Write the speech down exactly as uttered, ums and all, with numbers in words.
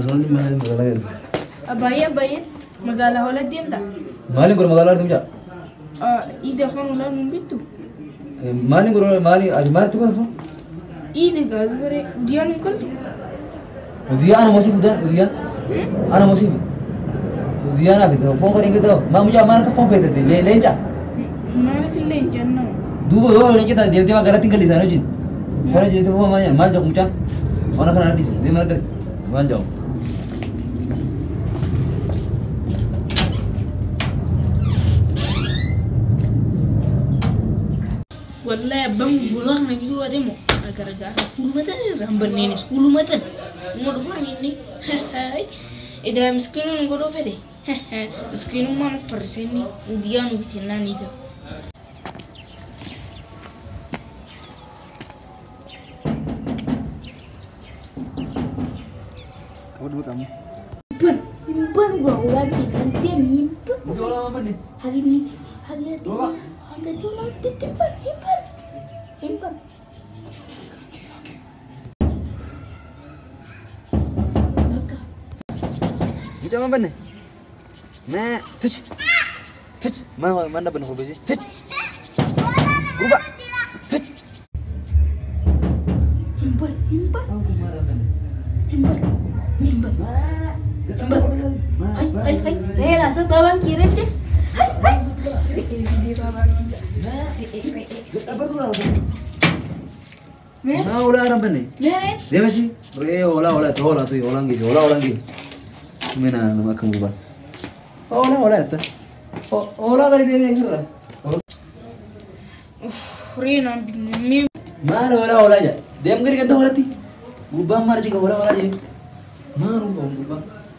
Asal mana magala gaya? Abaya abaya magala hola diamta. Mali guru magala tu macam? Ah, ide kan ulah numbitu. Mali guru mali ada mali tu apa? Ide gal bere dia nukal tu. Dia anak masih muda, dia. Anak masih. Dia anak itu, phone kering itu. Mak muda mana ke phone fete tu, le lenca. Mana fil lenca na. Dua orang lenca tu, dia tiba gara tinggal di sana jin. Sana jin itu phone mana? Mal jauh muda. Orang kan ada di sini, dia mana ker? Mal jauh. Wallahi bang bulang na bidu ade mo agar-agar sepuluh meter ramban ini sepuluh meter mau doa ini hai ida miskin nunggu doa deh miskin mana perseni dia nunggu tenan itu Kamu dulu kamu impan impan gua ulang tikan dia impan Udah orang apa nih? hari ini hari ini Angkat tu lah, dia timpan, himpan, himpan. Maka. Macam apa nih? Mak, tuh, tuh, mana mana benar hobi sih? Tuh, berubah, tuh. Himpan, himpan, himpan, himpan, himpan. Hai, hai, hai, saya langsung bawa kirim deh. Hai, hai. Ini bawa kirim. Apa tu lah? Nah, olah orang mana? Mere. Dia macam, beri olah olah tu olah tu olah gitu, olah olah gitu. Mana nama kamu berubah? Olah olah itu. Olah kali dia macam mana? Rina, ni. Mana olah olah aja. Dia mungkin kata olah ti. Berubah mana juga olah olah aja. Mana berubah berubah.